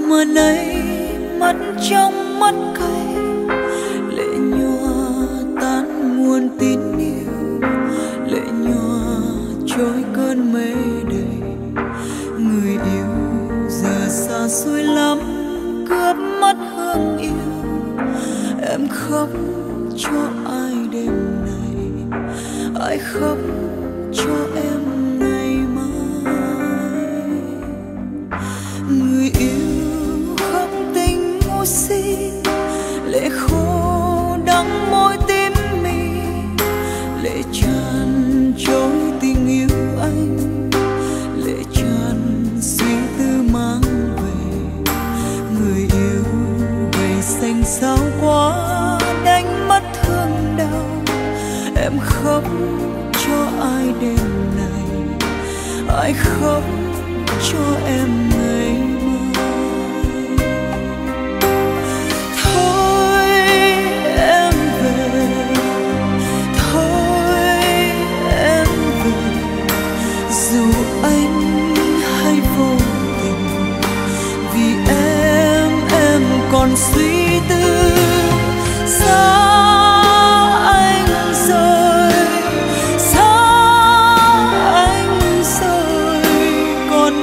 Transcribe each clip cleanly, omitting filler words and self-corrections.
mà nay mắt trong mắt cay, lệ nhòa tan muôn tín yêu, lệ nhòa trôi cơn mê đầy. Người yêu giờ xa xôi lắm, cướp mất hương yêu. Em khóc cho ai đêm này, ai khóc cho em ngày mai. Người yêu khóc tình ngu si, lệ khô đắng môi tím mi, lệ tràn trôi tình yêu anh, lệ tràn suy tư mang về. Người yêu gầy xanh xao quá, đánh mất thương đau. Em khóc cho ai đêm này, ai khóc cho em ngày mai. Thôi em về, thôi em về, dù anh hay vô tình. Vì em còn suy tư. Xa anh rồi, xa anh rồi, còn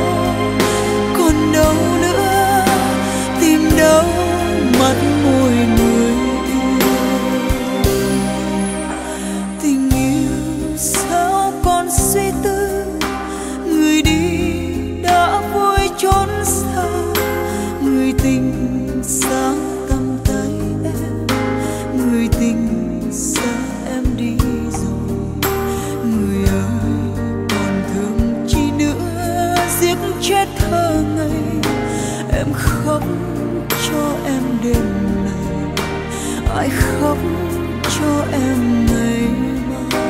đâu nữa, tìm đâu mắt môi người yêu. Tình yêu sao còn suy tư, người đi đã vui trốn xa. Người tình sáng tầm tay em, người tình xa em đi rồi. Người ơi còn thương chi nữa, giết chết thơ ngây. Em khóc cho em đêm này, ai khóc cho em ngày mai.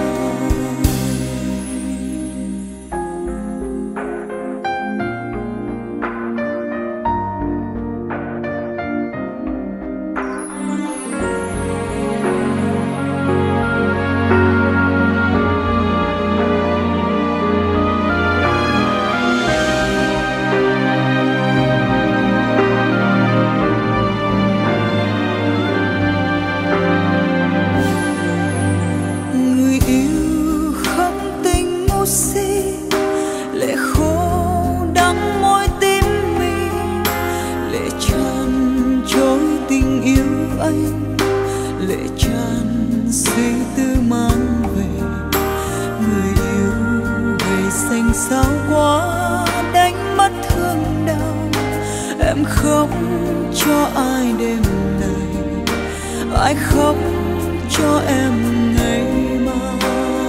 Lệ khô đắng môi tím mi, lệ tràn trôi tình yêu anh, lệ tràn suy tư mang về. Người yêu gầy xanh xao quá, đánh mất thương đau. Em khóc cho ai đêm này, ai khóc cho em ngày mai.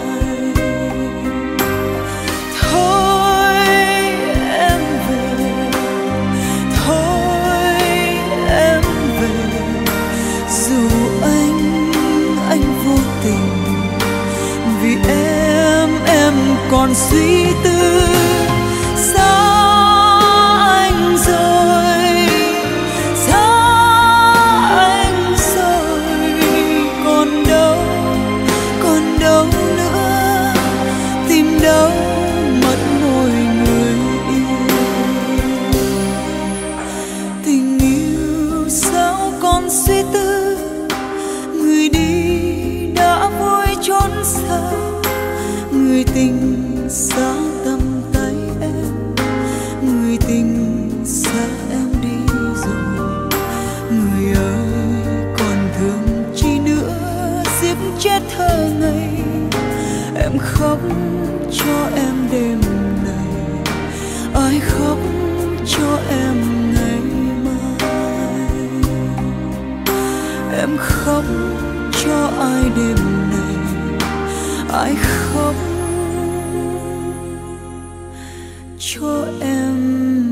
Vì em còn suy tư. Xa anh rồi, xa anh rồi, còn đâu nữa, tìm đâu mất môi người yêu. Tình yêu sao còn suy tư, người đi đã vui trốn xa. Người tình xa tầm tay em, người tình xa em đi rồi. Người ơi còn thương chi nữa, giết chết thơ ngây. Em khóc cho em đêm này, ai khóc cho em ngày mai. Em khóc cho ai đêm này, ai khóc cho em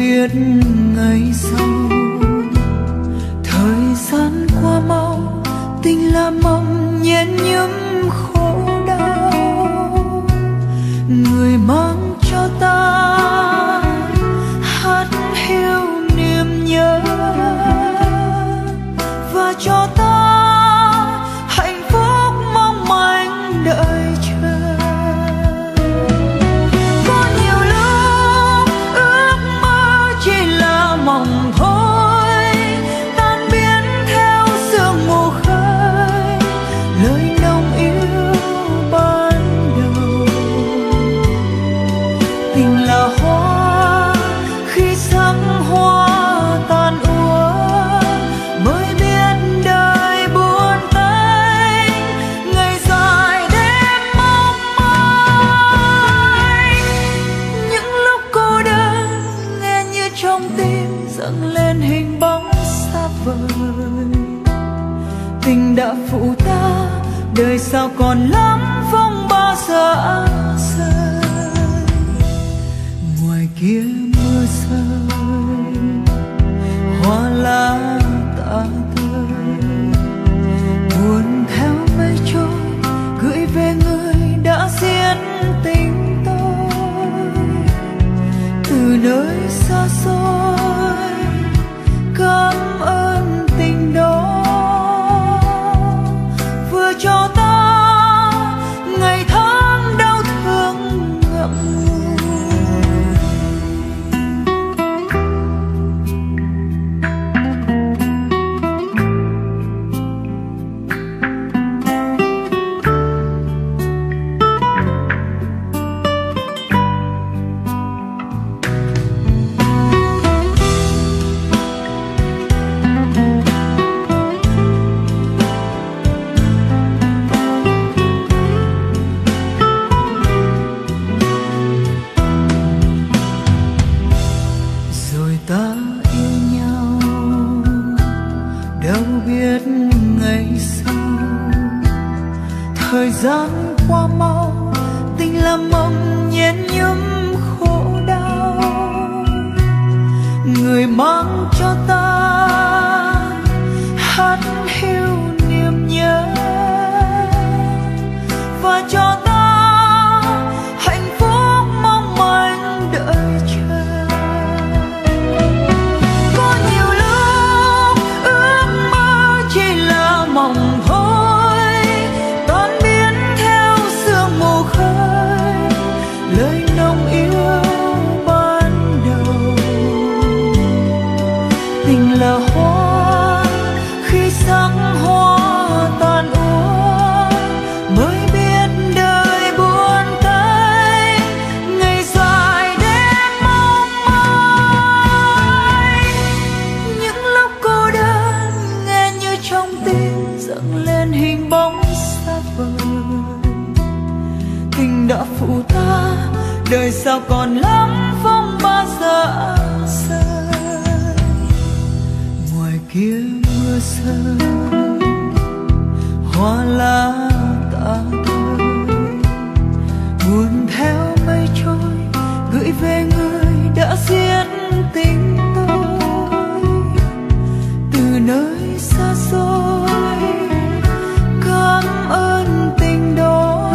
biết ngày sau. Thời gian qua mau, tình là mầm nhen những khổ đau. Người mang cho ta hát hiu niềm nhớ và cho ta hạnh phúc mong manh đợi chờ. Có nhiều lúc ước mơ chỉ là mộng thôi, tan biến theo sương mù khơi. Lời nồng yêu ban đầu, tình là hoa khi sắc hoa tàn úa, mới biết đời buồn tênh, ngày dài đêm mong manh. Những lúc cô đơn nghe như trong tim dâng lên hình bóng xa vời. Tình đã phụ ta, đời sao còn lắm phong ba giờ áng rơi. Ngoài kia mưa rơi, hoa lá tả tơi, buồn theo mây trôi gửi về người đã giết tình tôi. Từ nơi xa xôi cảm ơn tình đó, vừa cho ta ngày tháng đau thương ngậm ngùi. Rồi ta yêu nhau đâu biết ngày sau. Thời gian qua mau, tình là mộng nhen những khổ đau. Người mang cho ta hát hiu niềm nhớ và cho ta hạnh phúc mong manh đợi chờ. Có nhiều lúc ước mơ chỉ là mộng thôi, tan biến theo sương mù khơi. Lời nồng yêu ban đầu, tình là hoa khi sắc hoa tàn úa, mới biết đời buồn tênh, ngày dài đêm mong manh. Những lúc cô đơn nghe như trong tim dâng lên hình bóng xa vời. Tình đã phụ ta, đời sao còn lắm phong ba giờ áng rơi. Ngoài kia mưa rơi, hoa lá tả tơi, buồn theo mây trôi gửi về người đã giết tình tôi. Từ nơi xa xôi cảm ơn tình đó,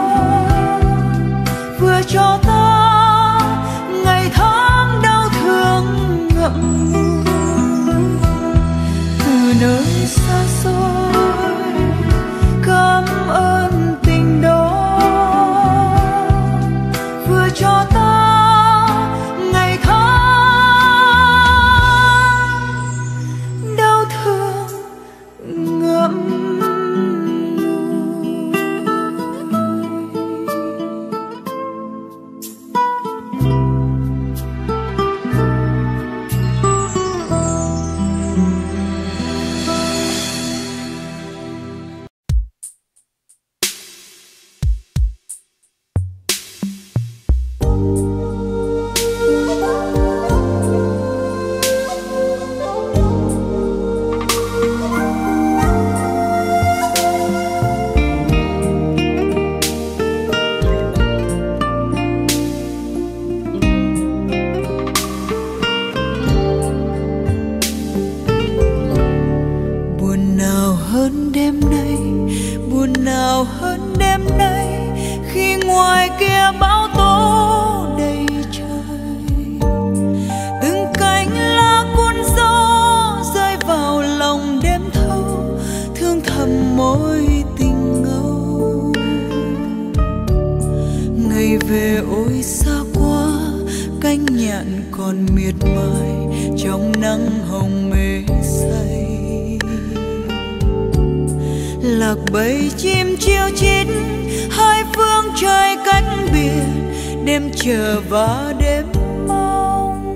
vừa cho ta ngày tháng đau thương ngậm ngùi. Từ nơi xa trong nắng hồng mê say. Lạc bầy chim chiêu chít hai phương trời cách biệt, đêm chờ và đêm mong.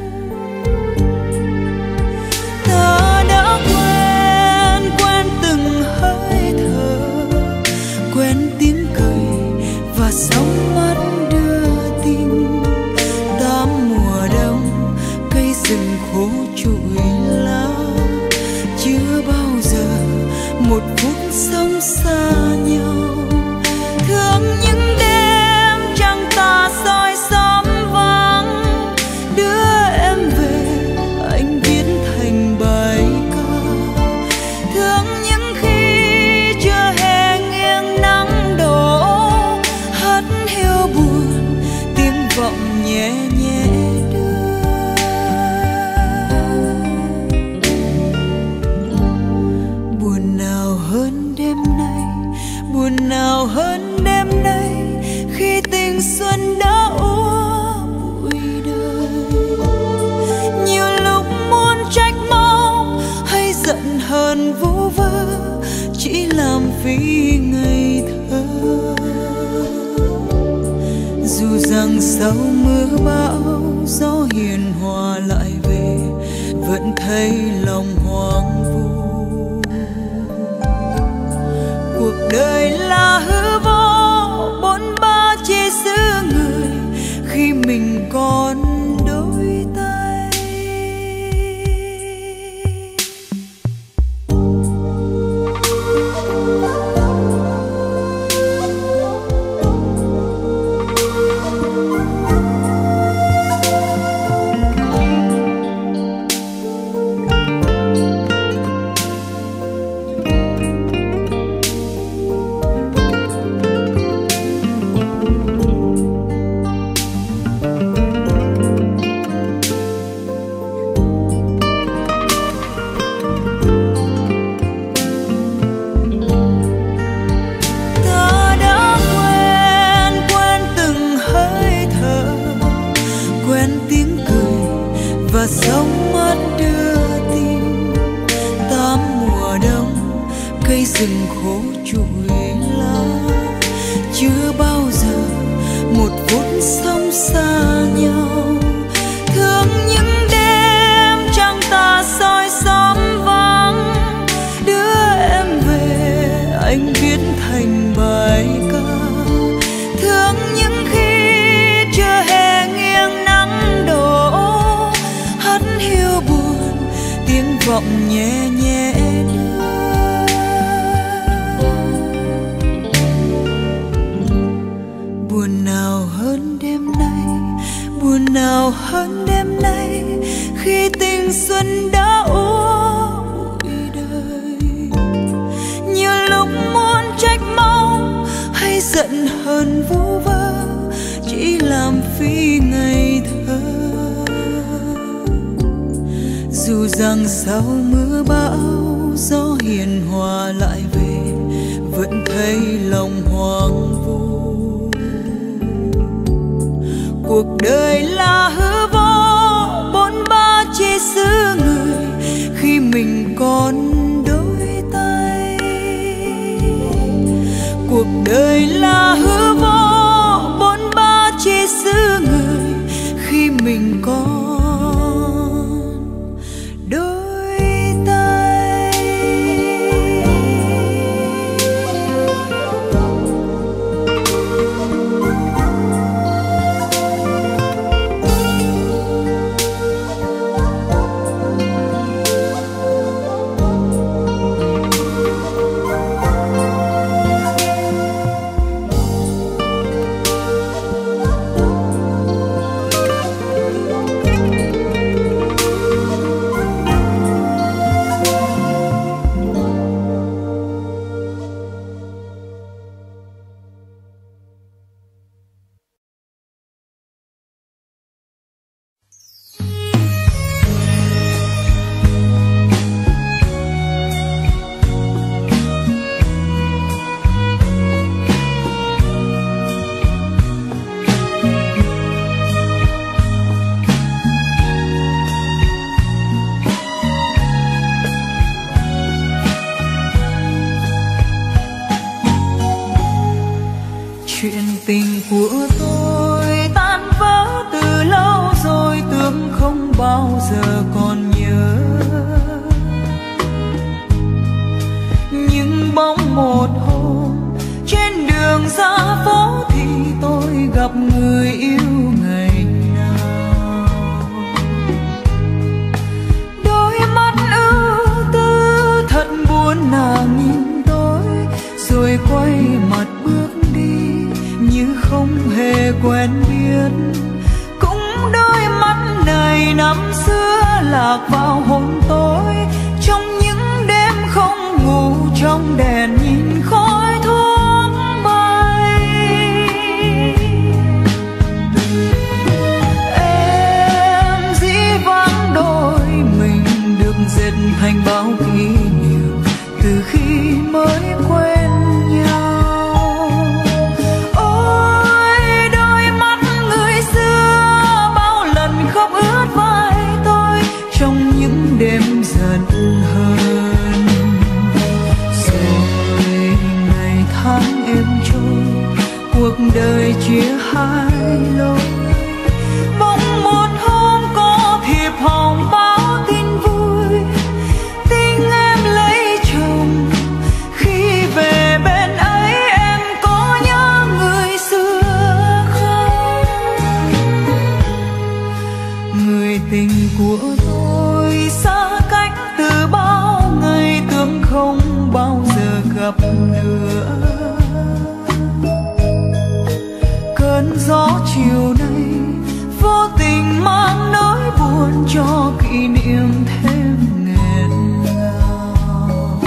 Ta đã quen từng hơi thở, quen tiếng cười và sóng mắt đưa tình. Tám mùa đông cây rừng khô trụi lá, chưa bao giờ một phút sống xa nhau. Thương những đêm trăng tà soi xóm vắng, đưa em về anh viết thành bài ca. Thương những khi chưa hề nghiêng nắng đổ, hát hiu buồn tiếng vọng nhẹ nhẹ đưa. Buồn nào hơn đêm nay, buồn nào hơn đêm nay, khi tình xuân đã úa bụi đời. Nhiều lúc muốn trách móc hay giận hờn vu vơ, chỉ làm vì ngây thơ. Dù rằng sau mưa bão gió hiền hòa lại về, vẫn thấy lòng hoang vu. Cuộc đời là hư vô, bôn ba chê xứ người khi mình còn đôi tay. Sóng mắt đưa tình. Tám mùa đông cây rừng khô trụi lá, chưa bao giờ một phút sống xa nhau. Thương những đêm trăng tà soi xóm vắng, đưa em về anh viết thành bài ca. Thương những khi chưa hề nghiêng nắng đổ, hiu buồn tiếng vọng nhẹ nhẹ đưa. Buồn nào hơn đêm nay, buồn nào hơn đêm nay, khi tình xuân đã úa bụi đời. Nhiều lúc muốn trách móc hay giận hờn vu vơ, chỉ làm phi ngây thơ. Dù rằng sau mưa bão gió hiền hòa lại về, vẫn thấy lòng hoang vu. Cuộc đời là hư vô, bôn ba chê xứ người khi mình còn đôi tay. Cuộc đời là hư vô, bôn ba chê xứ người khi mình còn đôi tay. lạc vào hồn tối, trong những đêm không ngủ, trong đèn nhìn khói thuốc bay. Em dĩ vãng đôi mình được dệt thành bao kỷ niệm từ khi mới quen nhau. Ôi đôi mắt người xưa bao lần khóc ướt vai tôi trong những đêm giận hờn. Rồi ngày tháng êm trôi, cuộc đời chia hai lối. Bỗng một hôm có thiệp hòm báo tin vui, tin em lấy chồng. Khi về bên ấy em có nhớ người xưa không? Người tình của tôi xa cách từ bao ngày, tưởng không bao giờ gặp nữa. Cơn gió chiều nay vô tình mang nỗi buồn cho kỷ niệm thêm nghẹn ngào.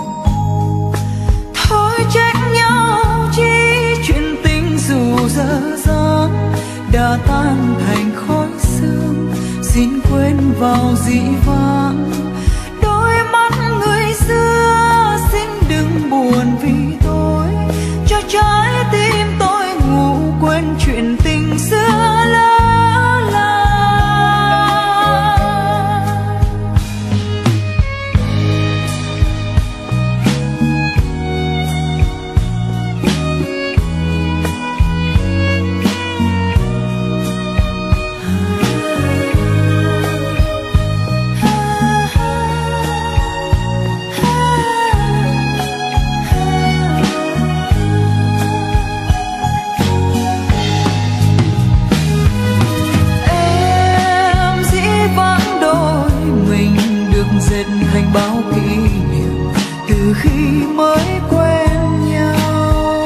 Thôi trách nhau chi, chuyện tình dù dở dang đã tan thành khói sương, xin quên vào dĩ vãng. Đôi mắt người xưa xin đừng buồn vì tôi, cho trái tim tôi ngủ quên chuyện tình xưa lỡ làng. Dệt thành bao kỷ niệm từ khi mới quen nhau.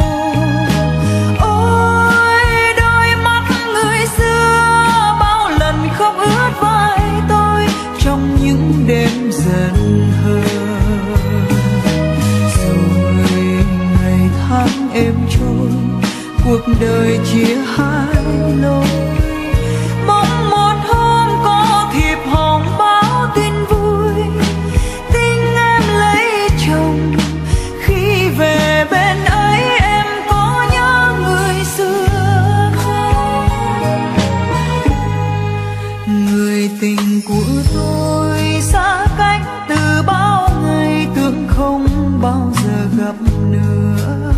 Ôi đôi mắt người xưa bao lần khóc ướt vai tôi trong những đêm giận hờn. Rồi ngày tháng êm trôi, cuộc đời chia hai lối. Bỗng một hôm có thiệp hòm báo tin vui, tin em lấy chồng. Khi về bên ấy em có nhớ người xưa không? Người tình của tôi xa cách từ bao ngày, tưởng không bao giờ gặp nữa.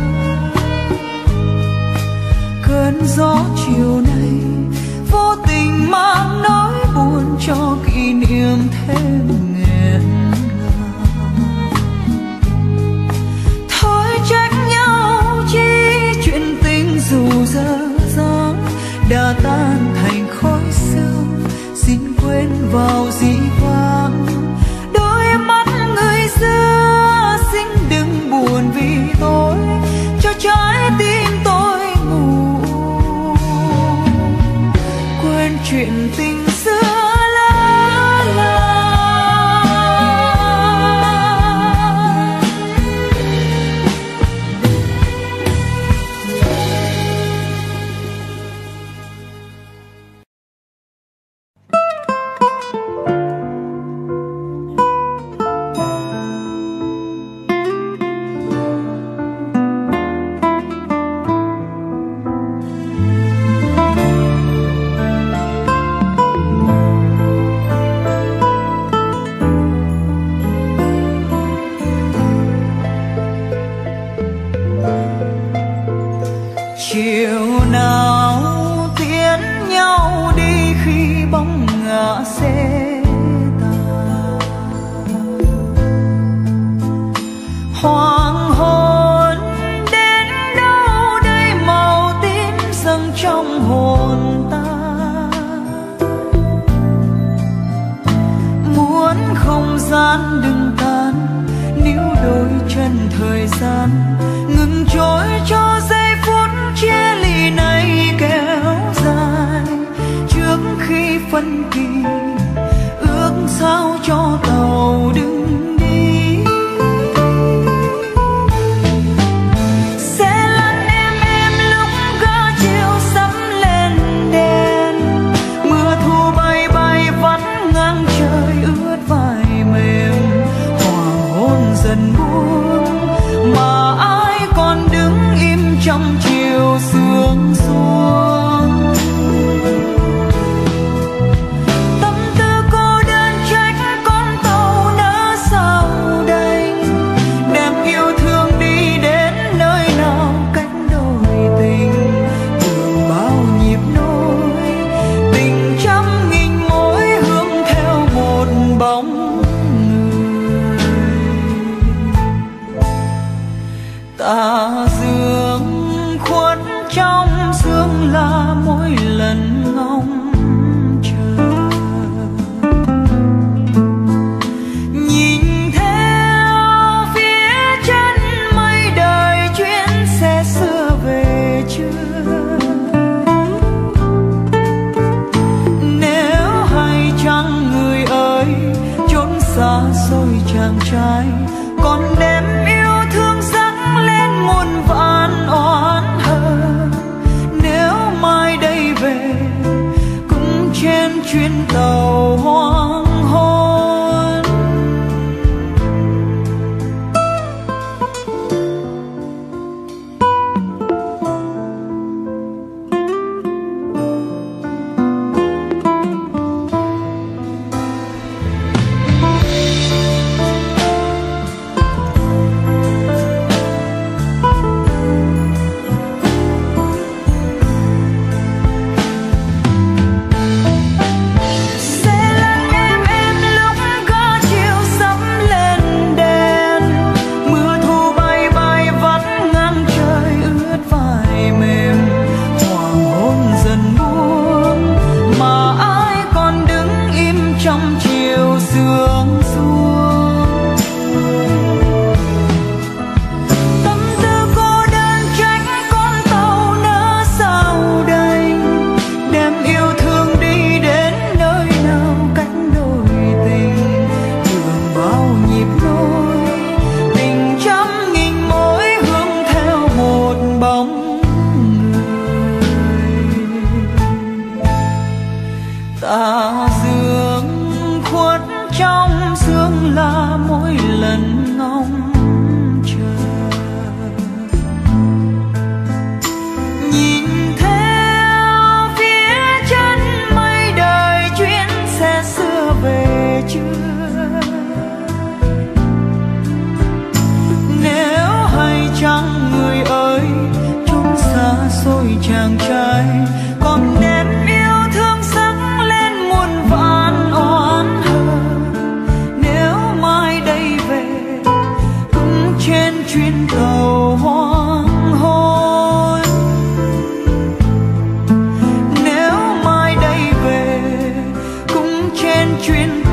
Cơn gió chiều nay vô tình mang nỗi buồn cho kỷ niệm thêm nghẹn ngào. Thôi trách nhau chi, chuyện tình dù dở dang đã tan thành khói sương, xin quên vào dĩ vãng. Đôi mắt người xưa xin đừng buồn vì tôi, cho trái tim tôi ngủ quên chuyện tình xưa lỡ làng. Chiều nào tiễn nhau đi khi bóng ngả xe tàn. Hoàng hôn đến đâu đây, màu tím dâng trong hồn ta. Muốn không gian đừng tan, níu đôi chân thời gian ngừng trôi cho giây phút chia ly này kéo dài. Trước khi phân kỳ chàng trai, còn đêm yêu thương dâng lên muôn vàn oán hờn. Nếu mai đây về cũng trên chuyến tàu hoang hôn. Ta dương khuất trong sương la mỗi lần ngóng chờ, nhìn theo phía chân mây đời chuyến xe xưa về chưa. Nếu hay chăng người ơi chốn xa xôi chàng trai, còn đêm yêu thương dâng lên muôn vàn oán hờn. Nếu mai đây về cũng trên chuyến tàu hoang hôn. Nếu mai đây về cũng trên chuyến